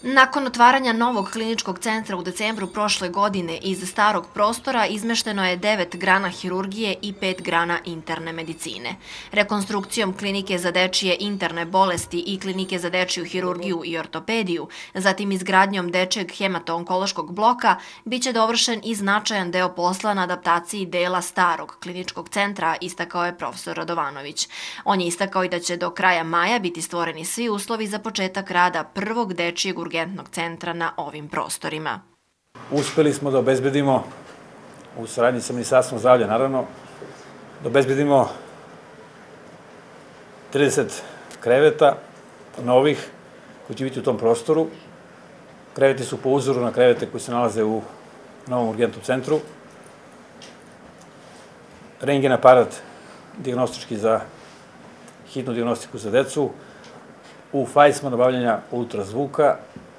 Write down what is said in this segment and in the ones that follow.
Nakon otvaranja novog kliničkog centra u decembru prošle godine iz starog prostora izmešteno je 9 grana hirurgije i 5 grana interne medicine. Rekonstrukcijom klinike za dečije interne bolesti i klinike za dečiju hirurgiju i ortopediju, zatim izgradnjom dečijeg hemato-onkološkog bloka, biće dovršen i značajan deo posla na adaptaciji dela starog kliničkog centra, istakao je profesor Radovanović. On je istakao i da će do kraja maja biti stvoreni svi uslovi za početak rada prvog dečijeg urgentnog centra na ovim prostorima. Uspeli smo da obezbedimo, u saradnji sa Ministarstvom zdravlja naravno, da obezbedimo 30 kreveta novih koji će biti u tom prostoru. Kreveti su po uzoru na krevete koji se nalaze u novom urgentnom centru. Rentgen aparat dijagnostički za hitnu dijagnostiku za decu. U fazi smo nabavljanja ultrazvuka.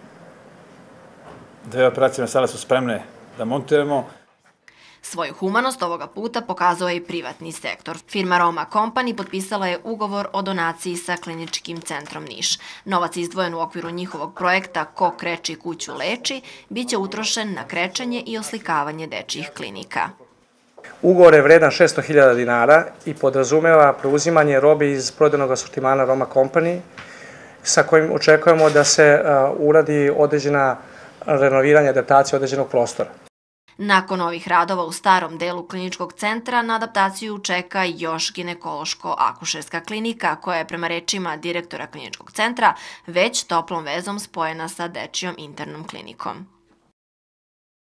2 operacijne sale su spremne da montiramo. Svoju humanost ovoga puta pokazao je i privatni sektor. Firma Roma Company potpisala je ugovor o donaciji sa Kliničkim centrom Niš. Novac izdvojen u okviru njihovog projekta Ko kreči kuću leči biće utrošen na krečenje i oslikavanje dečijih klinika. Ugovor je vredan 600.000 dinara i podrazumeva preuzimanje robe iz prodajnog asortimana Roma Company, sa kojim očekujemo da se uradi određena renoviranja, adaptacija određenog prostora. Nakon ovih radova u starom delu kliničkog centra na adaptaciju čeka još ginekološko-akušerska klinika koja je prema rečima direktora kliničkog centra već toplom vezom spojena sa dečijom internom klinikom.